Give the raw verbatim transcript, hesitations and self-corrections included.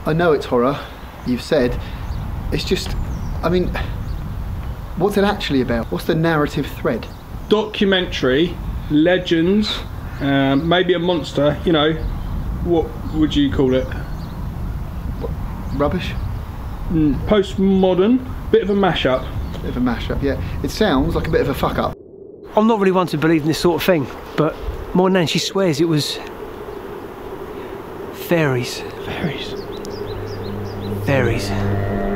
I know it's horror, you've said. It's just, I mean, what's it actually about? What's the narrative thread? Documentary, legends, um, maybe a monster, you know, what would you call it? What, rubbish? Mm, postmodern, bit of a mashup. Bit of a mashup, yeah. It sounds like a bit of a fuck up. I'm not really one to believe in this sort of thing, but my nan, she swears it was fairies. Fairies. Fairies.